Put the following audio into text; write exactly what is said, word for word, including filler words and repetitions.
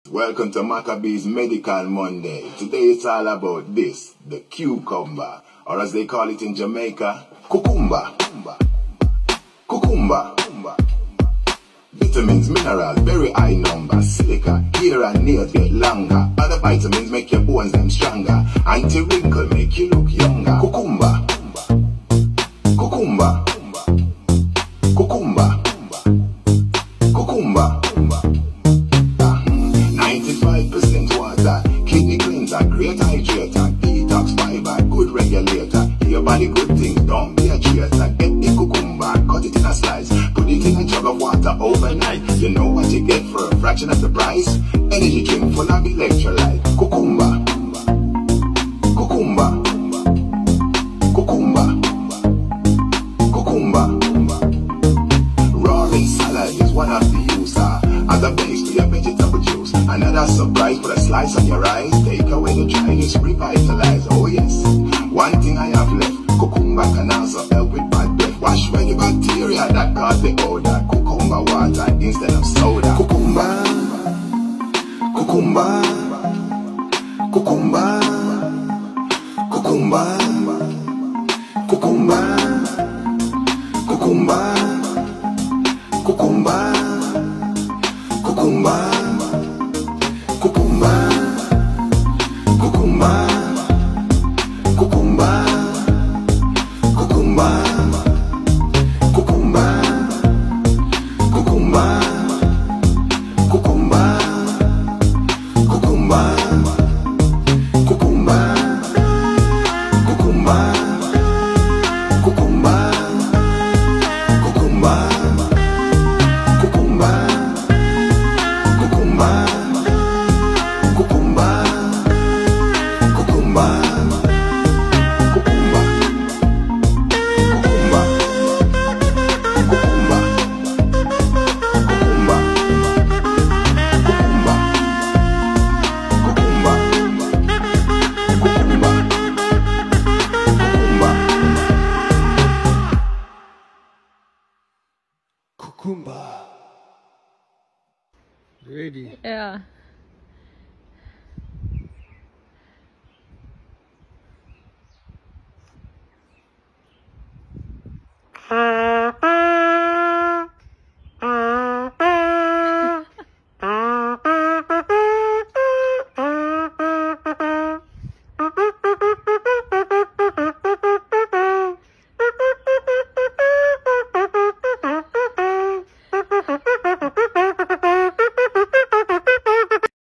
Welcome to Maccabees Medical Monday. Today it's all about this, the cucumber, or as they call it in Jamaica, cucumber. Cucumber. Vitamins, minerals, very high number. Silica, hair and nails get longer. Other vitamins make your bones them stronger. Anti-wrinkle make you look younger. Cucumber. Cucumber. Cucumber. Cucumber. ninety-five percent water, kidney cleanser, great hydrator, detox fiber, good regulator. Your body good things, don't be a traitor. Get the cucumber, cut it in a slice, put it in a jug of water overnight. You know what you get for a fraction of the price? Energy drink full of electrolyte. Cucumber. Cucumber. Cucumber. Cucumber. Raw salad is one of the user. As a base to your vegetable juice. Another surprise, put a slice on your eyes. Take away the dryness, revitalize. Oh yes, one thing I have left. Cucumber can also help with bad breath. Wash away the bacteria that cause the odor. Cucumber water instead of soda. Cucumber. Cucumber. Cucumber. Cucumber. Cucumber. Cucumber. Cucumber. Cucumber, cucumber, cucumber, cucumber, cucumber, cucumber, cucumber, cucumber, cucumber, cucumber, cucumber, cucumber, cucumber. Cucumber. Ready? Yeah.